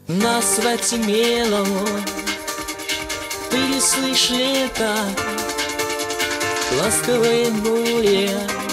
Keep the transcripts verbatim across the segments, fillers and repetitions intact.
Нас отемело, ты не слышишь это ласковое море,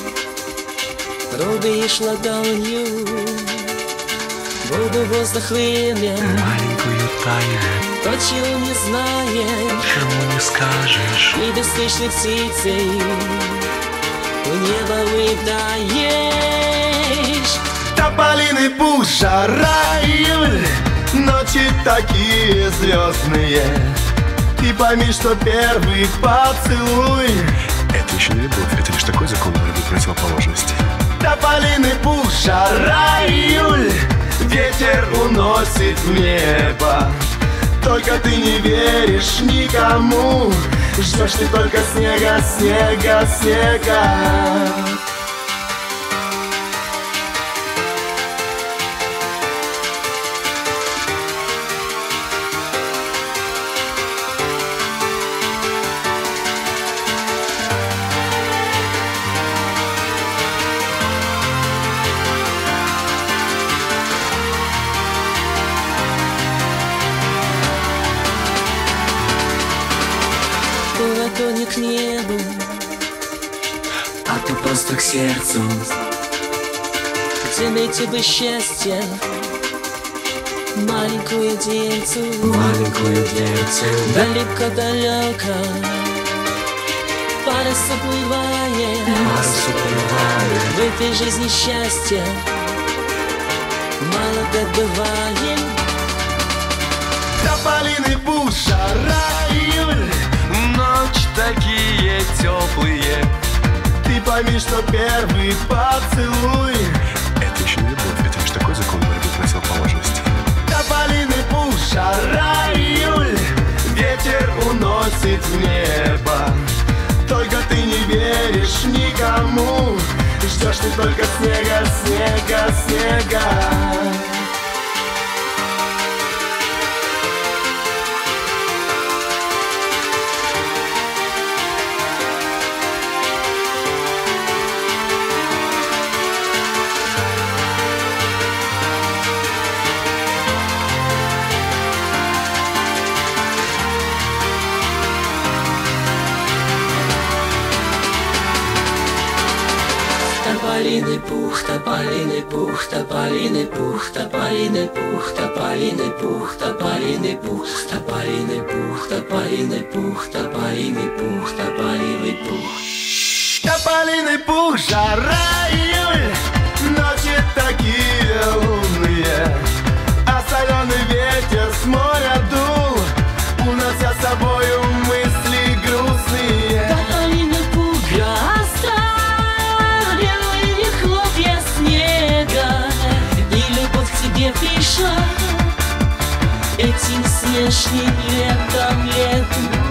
рубишь ладонью воду, воздух, время, маленькую тайну, то, чего не знаешь, чему не скажешь, и беспечной птицей в небо улетаешь. Тополиный пух, жара, июль, ночи такие звездные. Ты пойми, что первый поцелуй — это еще не любовь, это лишь такой закон борьбы противоположностей. Тополиный пух, жара, июль, ветер уносит в небо. Только ты не веришь никому, ждешь ты только снега, снега, снега. Ладони к небу, а ты просто к сердцу. где найти бы счастье, маленькую дельцу, Маленькую дельцу. далеко-далеко, пара уплывает, Марс уплывает. в этой жизни счастья мало как бывает. Тополиный пух, жара, июль, ночь такие теплые. Ты пойми, что первый поцелуй — это еще не любовь, это лишь такой закон борьбы противоположностей. Тополиный пух, жара, июль, ветер уносит в небо. Только ты не веришь никому, ждешь ты только снега, снега, снега. Тополиный пух, тополиный пух, тополиный пух, тополиный пух, тополиный пух, тополиный пух, тополиный пух, тополиный пух, тополиный пух, тополиный пух. Тополиный пух, жара, июль, ночи такие лунные, а соленый ветер с моря дул, унося с собою мысли грустные. Тополиный пух, оставили хлопья снега, и любовь к тебе пришла этим снежным летом, летом.